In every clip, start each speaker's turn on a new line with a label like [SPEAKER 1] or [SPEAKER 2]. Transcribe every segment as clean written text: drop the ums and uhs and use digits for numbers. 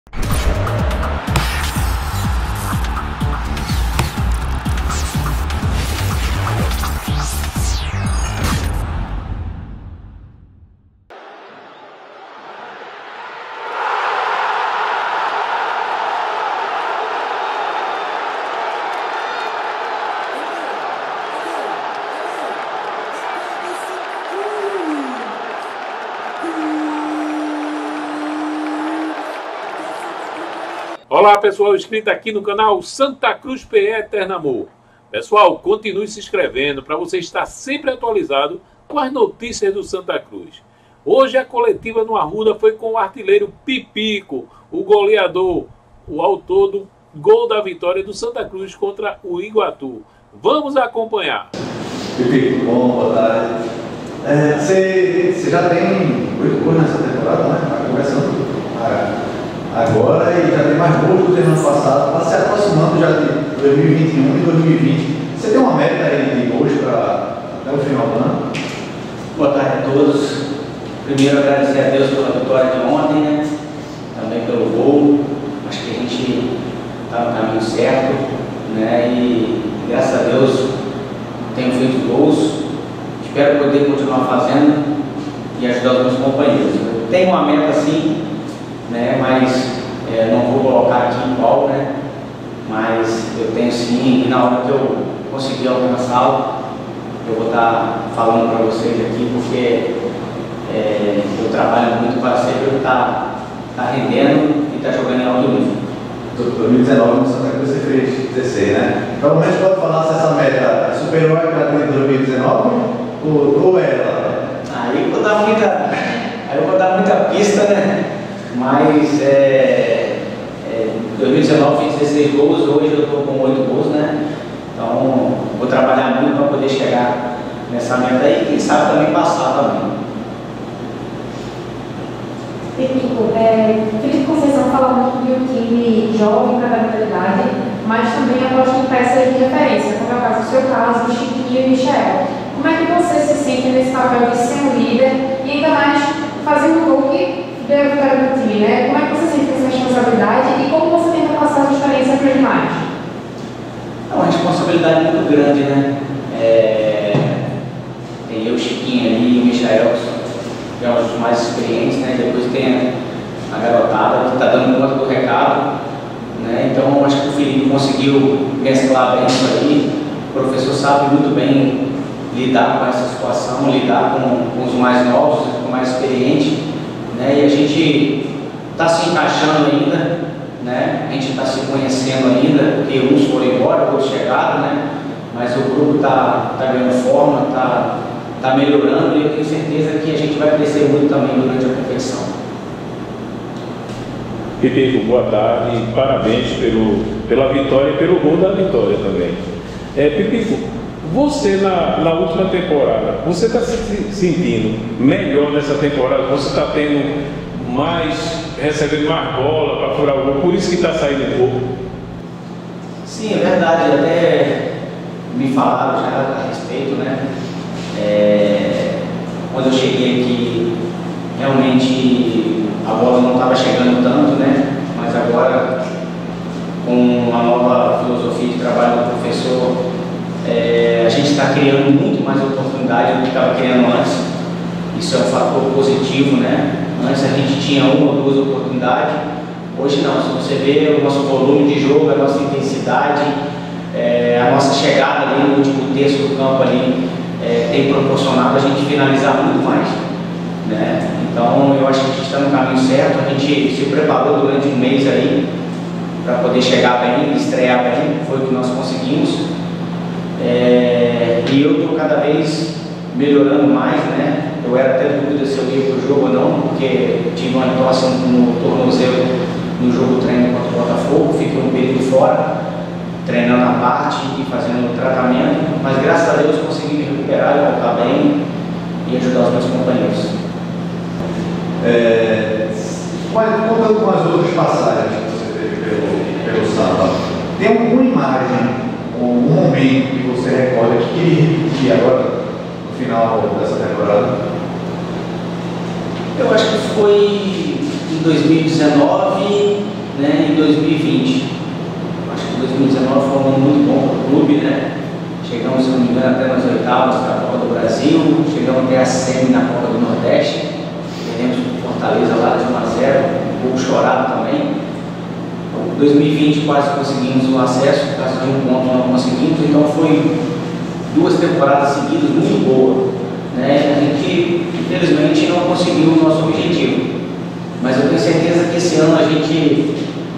[SPEAKER 1] Olá pessoal, inscrito aqui no canal Santa Cruz PE Eterno Amor. Pessoal, continue se inscrevendo para você estar sempre atualizado com as notícias do Santa Cruz. Hoje a coletiva no Arruda foi com o artilheiro Pipico, o goleador, o autor do gol da vitória do Santa Cruz contra o Iguatu. Vamos acompanhar.
[SPEAKER 2] Pipico, bom, boa tarde. Você já tem 8 gols nessa temporada, né? Está começando agora e já tem mais gols do que no ano passado. Está se aproximando já de 2021 e 2020. Você tem uma meta aí de gols até o final do ano?
[SPEAKER 3] Boa tarde a todos. Primeiro agradecer a Deus pela vitória de ontem, né? Também pelo gol. Acho que a gente está no caminho certo, né? E graças a Deus tenho feito gols. Espero poder continuar fazendo e ajudar os meus companheiros. Eu tenho uma meta sim, né? Mas não vou colocar aqui em qual, né? Mas eu tenho sim, e na hora que eu conseguir alcançá-lo, eu vou estar falando para vocês aqui, porque eu trabalho muito para sempre estar rendendo e estar jogando em alto nível.
[SPEAKER 2] 2019 no Santa Cruz você fez 16, né? Pelo menos pode falar se essa meta superou a meta de 2019 ou ela?
[SPEAKER 3] Aí eu vou dar muita pista, né? Mas 2019 fiz 16 gols, hoje eu estou com 8 gols, né? Então vou trabalhar muito para poder chegar nessa meta aí e quem sabe também passar também.
[SPEAKER 4] Felipe Conceição fala muito de um time jovem para a mentalidade, mas também aposta em peças de referência, como é o caso do seu caso, do Chiquinho e Michel. Como é que você se sente nesse papel de ser um líder e ainda mais fazendo um gol que deu a vitória do time, né? Como é que você se sente com essa responsabilidade e como você tenta passar essa experiência para os demais?
[SPEAKER 3] É uma responsabilidade muito grande, né? Tem eu, Chiquinho ali e o Michel, que é um dos mais experientes, né? Depois tem a garotada que está dando conta do recado, né? Então eu acho que o Felipe conseguiu mesclar bem isso aí. O professor sabe muito bem lidar com essa situação, lidar com os mais novos, com os mais experientes, né? E a gente está se encaixando ainda, né? A gente está se conhecendo ainda, porque uns foram embora, outros chegaram, né? Mas o grupo está ganhando forma, está melhorando e eu tenho certeza que a gente vai crescer muito também durante a competição.
[SPEAKER 1] Pipico, boa tarde e parabéns pela vitória e pelo gol da vitória também. Pipico, você na última temporada, você está se sentindo melhor nessa temporada? Você está tendo recebendo mais bola para furar o gol, por isso que está saindo pouco?
[SPEAKER 3] Sim, é verdade, até me falaram já a respeito, né? Quando eu cheguei aqui, realmente a bola não estava chegando tanto, né? Mas agora, com a nova filosofia de trabalho do professor, a gente está criando muito mais oportunidade do que estava criando antes. Isso é um fator positivo, né? Antes a gente tinha 1 ou 2 oportunidades, hoje não. Se você vê o nosso volume de jogo, a nossa intensidade, a nossa chegada ali no último terço do campo ali, tem proporcionado a gente finalizar muito mais, né? Então eu acho que a gente está no caminho certo. A gente se preparou durante um mês aí para poder chegar bem, estrear bem, foi o que nós conseguimos. E eu estou cada vez melhorando mais, né? Eu era até dúvida se eu ia para o jogo ou não, porque tive uma atuação no tornozelo no jogo treino contra o Botafogo, fiquei um período fora, treinando a parte e fazendo o tratamento, mas graças a Deus consegui me recuperar e voltar bem e ajudar os meus companheiros.
[SPEAKER 2] Contando com as outras passagens que você teve pelo sábado, tem alguma imagem ou um momento que você recorda que queria repetir agora no final dessa temporada?
[SPEAKER 3] Eu acho que foi em 2019 semi na Copa do Nordeste, perdemos o Fortaleza lá de 1-0, um pouco chorado também. 2020 quase conseguimos o acesso, por causa de um ponto não conseguimos, então foi 2 temporadas seguidas muito boas, né? A gente infelizmente não conseguiu o nosso objetivo, mas eu tenho certeza que esse ano a gente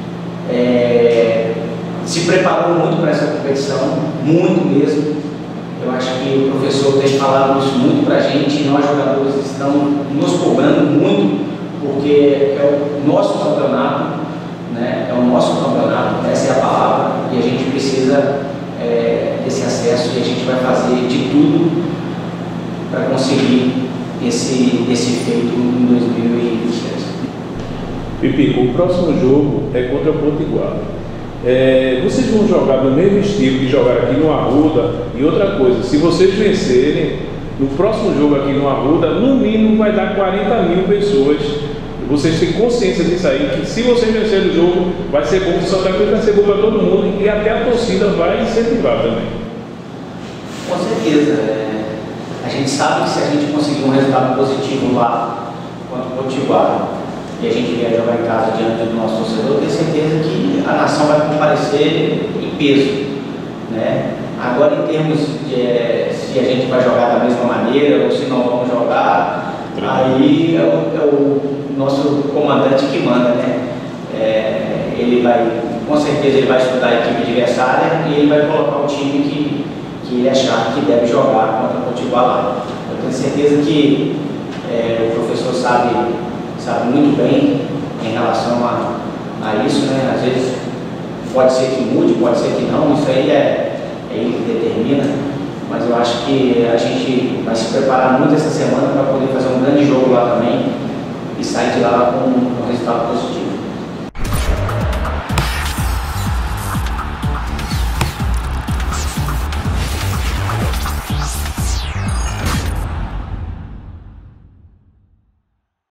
[SPEAKER 3] se preparou muito para essa competição, muito mesmo. Eu acho que o professor tem falado isso muito para a gente, nós jogadores estamos nos cobrando muito, porque é o nosso campeonato, né? É o nosso campeonato, essa é a palavra, e a gente precisa desse acesso, e a gente vai fazer de tudo para conseguir esse feito em 2023.
[SPEAKER 1] Pipico, o próximo jogo é contra o Potiguar. Vocês vão jogar do mesmo estilo que jogaram aqui no Arruda, e outra coisa, se vocês vencerem, no próximo jogo aqui no Arruda, no mínimo vai dar 40.000 pessoas. Vocês têm consciência disso aí, que se vocês vencerem o jogo, vai ser bom para o Santa Cruz, vai ser bom para todo mundo, e até a torcida vai incentivar também.
[SPEAKER 3] Com certeza. A gente sabe que se a gente conseguir um resultado positivo lá contra o Potiguar, e a gente vier jogar em casa diante do nosso torcedor, eu tenho certeza que a nação vai comparecer em peso, né? Agora, em termos de se a gente vai jogar da mesma maneira ou se não vamos jogar, aí é o nosso comandante que manda, né? Ele vai, com certeza, ele vai estudar a equipe adversária e ele vai colocar o time que ele achar que deve jogar contra o Potiguar lá. Eu tenho certeza que o professor sabe muito bem em relação a isso, né? Às vezes pode ser que mude, pode ser que não, isso aí é ele que determina, mas eu acho que a gente vai se preparar muito essa semana para poder fazer um grande jogo lá também e sair de lá com um resultado positivo.